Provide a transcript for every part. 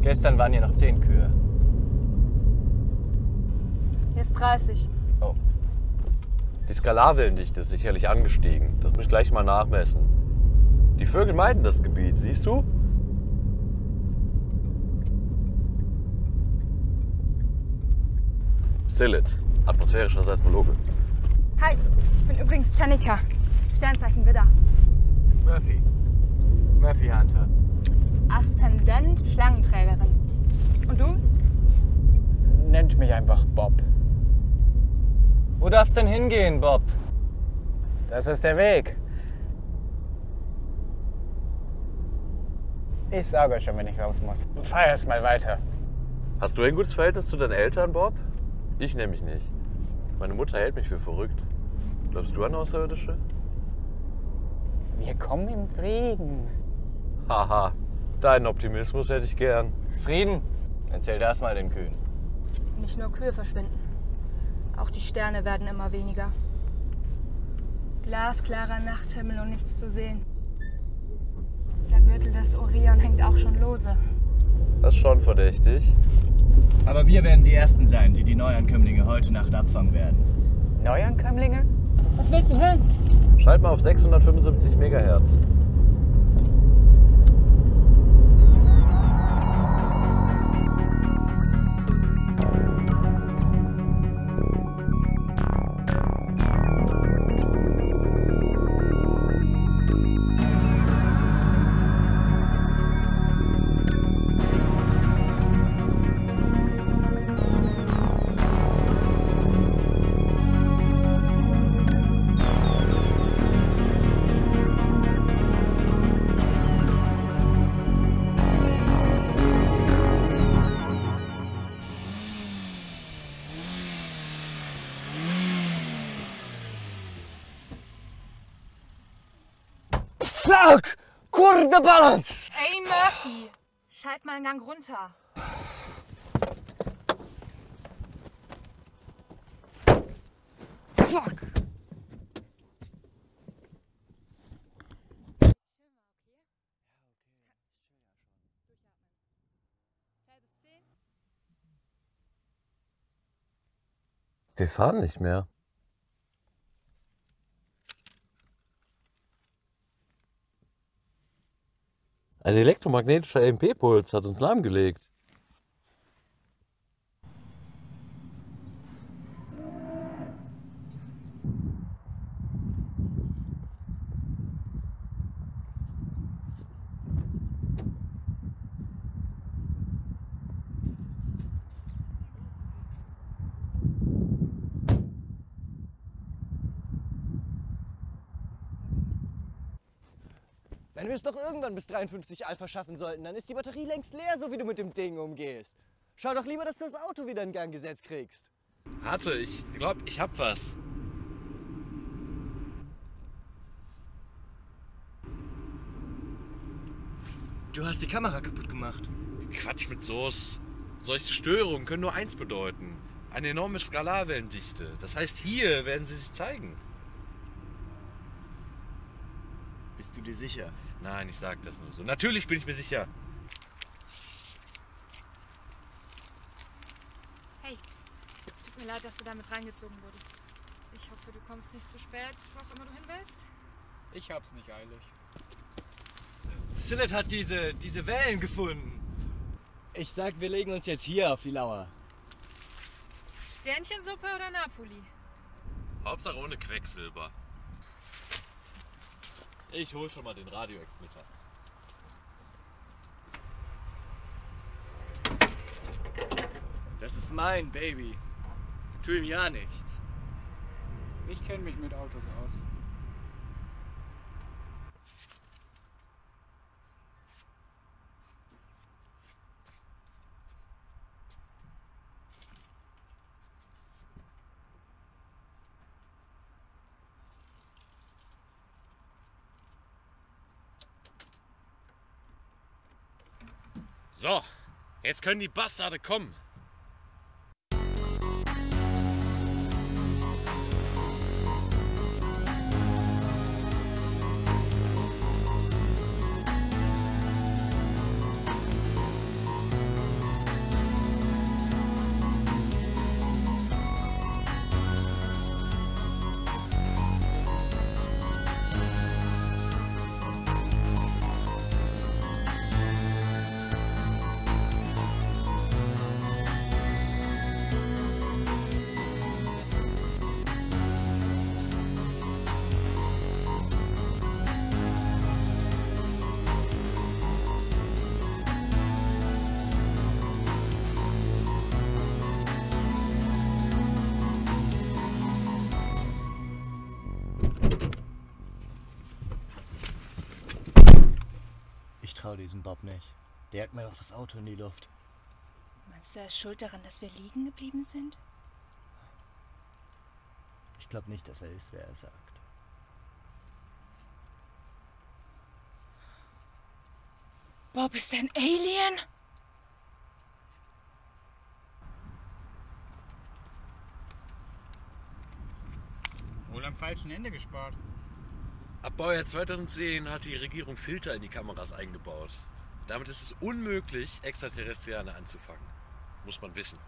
Gestern waren hier noch 10 Kühe. Hier ist 30. Oh. Die Skalarwellendichte ist sicherlich angestiegen. Das muss ich gleich mal nachmessen. Die Vögel meiden das Gebiet, siehst du? Silit, atmosphärischer Seismologe. Hi, ich bin übrigens Janika. Sternzeichen Widder. Murphy. Murphy Hunter. Aszendent Schlangenträgerin. Und du? Nennt mich einfach Bob. Wo darf's denn hingehen, Bob? Das ist der Weg. Ich sage euch schon, wenn ich raus muss. Fahr erst mal weiter. Hast du ein gutes Verhältnis zu deinen Eltern, Bob? Ich nämlich nicht. Meine Mutter hält mich für verrückt. Glaubst du an Außerirdische? Wir kommen im Frieden. Haha, deinen Optimismus hätte ich gern. Frieden? Erzähl das mal den Kühen. Nicht nur Kühe verschwinden. Auch die Sterne werden immer weniger. Glasklarer Nachthimmel und nichts zu sehen. Der Gürtel des Orion hängt auch schon lose. Das ist schon verdächtig. Aber wir werden die Ersten sein, die Neuankömmlinge heute Nacht abfangen werden. Neuankömmlinge? Was willst du hören? Schalt mal auf 675 Megahertz. Fuck! Kurde Balance! Ey, Murphy! Schalt mal einen Gang runter. Fuck! Wir fahren nicht mehr. Ein elektromagnetischer EMP-Puls hat uns lahmgelegt. Wenn wir es doch irgendwann bis 53 Alpha schaffen sollten, dann ist die Batterie längst leer, so wie du mit dem Ding umgehst. Schau doch lieber, dass du das Auto wieder in Gang gesetzt kriegst. Warte, ich glaube, ich hab was. Du hast die Kamera kaputt gemacht. Quatsch mit Soße. Solche Störungen können nur eins bedeuten. Eine enorme Skalarwellendichte. Das heißt, hier werden sie sich zeigen. Bist du dir sicher? Nein, ich sag das nur so. Natürlich bin ich mir sicher. Hey, tut mir leid, dass du damit reingezogen wurdest. Ich hoffe, du kommst nicht zu spät, wo auch immer du hin willst. Ich hab's nicht eilig. Silit hat diese Wellen gefunden. Ich sag, wir legen uns jetzt hier auf die Lauer. Sternchensuppe oder Napoli? Hauptsache ohne Quecksilber. Ich hol schon mal den Radioexmitter. Das ist mein Baby. Tu ihm ja nichts. Ich kenne mich mit Autos aus. So, jetzt können die Bastarde kommen. diesem Bob nicht. Der jagt mir doch das Auto in die Luft. Meinst du, er ist schuld daran, dass wir liegen geblieben sind? Ich glaube nicht, dass er ist, wer er sagt. Bob ist ein Alien? Wohl am falschen Ende gespart. Ab Baujahr 2010 hat die Regierung Filter in die Kameras eingebaut. Damit ist es unmöglich, Extraterrestriane anzufangen. Muss man wissen.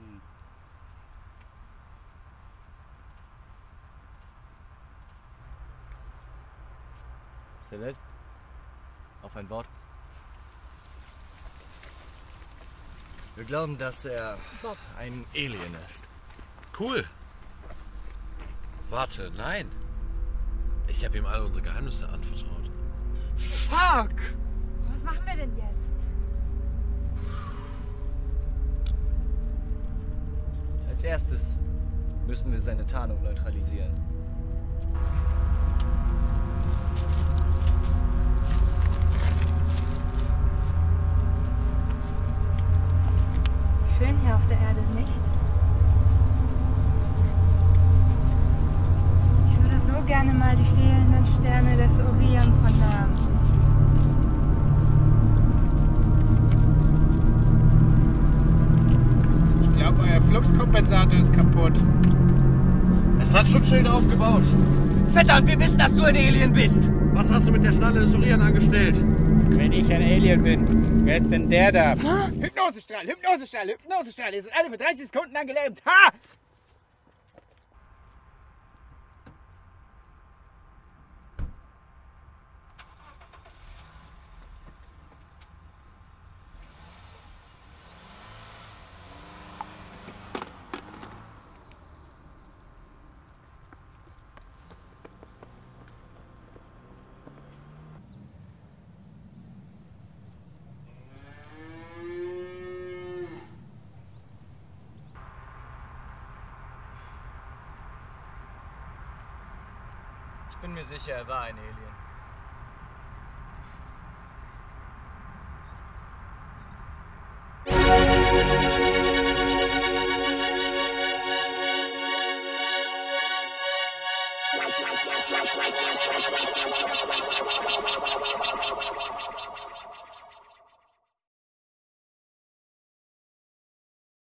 Celeste? Auf ein Wort. Wir glauben, dass er Bob. ein Alien ist. Cool. Warte, nein. Ich habe ihm all unsere Geheimnisse anvertraut. Fuck! Was machen wir denn jetzt? Als erstes müssen wir seine Tarnung neutralisieren. Schön hier auf der Erde, nicht? Ich würde so gerne mal die fehlenden Sterne des Orion von nahem sehen. Ich glaube, euer Fluxkompensator ist kaputt. Es hat Schutzschilde aufgebaut. Verdammt, wir wissen, dass du ein Alien bist! Was hast du mit der Schnalle des Orion angestellt? Wenn ich ein Alien bin, wer ist denn der da? Hypnosestrahl, Hypnosestrahl, Hypnosestrahl. Ihr seid alle für 30 Sekunden lang gelähmt. Ha! Ich bin mir sicher, er war ein Alien.